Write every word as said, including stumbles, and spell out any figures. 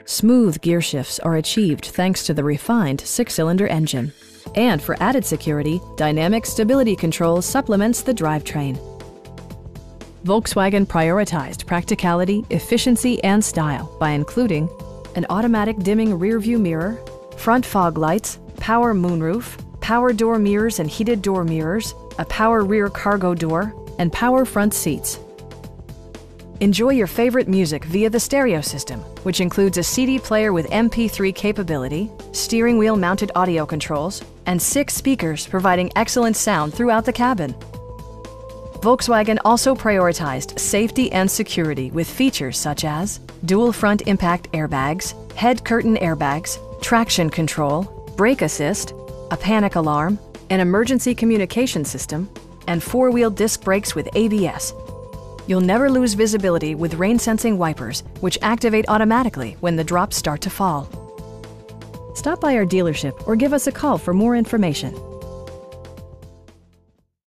Smooth gear shifts are achieved thanks to the refined six-cylinder engine. And for added security, Dynamic Stability Control supplements the drivetrain. Volkswagen prioritized practicality, efficiency, and style by including an automatic dimming rearview mirror, front fog lights, power moonroof, power door mirrors and heated door mirrors, a power rear cargo door, and power front seats. Enjoy your favorite music via the stereo system, which includes a C D player with M P three capability, steering wheel mounted audio controls, and six speakers providing excellent sound throughout the cabin. Volkswagen also prioritized safety and security with features such as dual front impact airbags, head curtain airbags, traction control, brake assist, a panic alarm, an emergency communication system, and four-wheel disc brakes with A B S. You'll never lose visibility with rain-sensing wipers, which activate automatically when the drops start to fall. Stop by our dealership or give us a call for more information.